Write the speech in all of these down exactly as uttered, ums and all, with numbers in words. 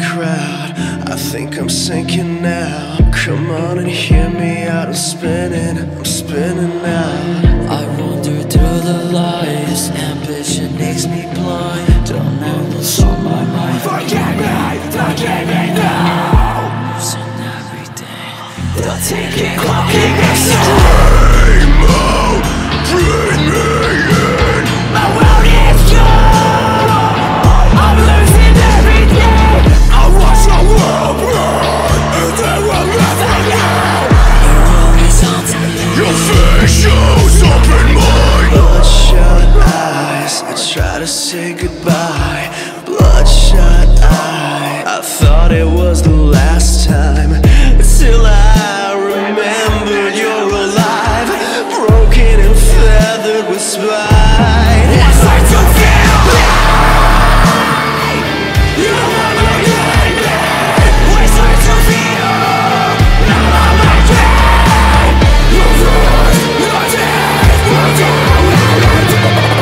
crowd. I think I'm sinking now. Come on and hear me out. I'm spinning, I'm spinning now. I wander through the lies. Ambition makes me blind. Don't know what's on my mind. Forgive me, forgive me now. Losing everything. The ticking clock is Scream out, bring me in. my world is gone. I'm losing everything. I watch the world burn, and there will never know. You're always haunting me. Your face shows up in mine. Bloodshot eyes, I try to say goodbye. Bloodshot eye, I thought it was the last time, till I remembered you're alive, broken and feathered with spine. It's like to feel alive. You want me again. It's like to feel. Now I'm again. You're yours, you're dead, you're dead, you're dead.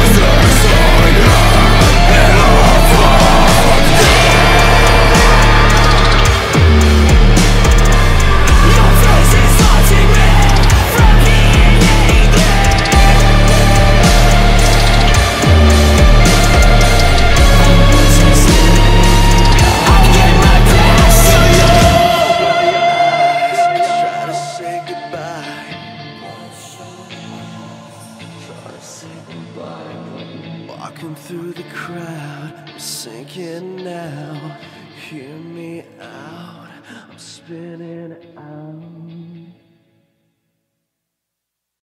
Your face is haunting me from being naked. I'll give my best to you. Try to say goodbye. Try to say goodbye. Walking through the crowd, I'm sinking now. Hear me out, I'm spinning out.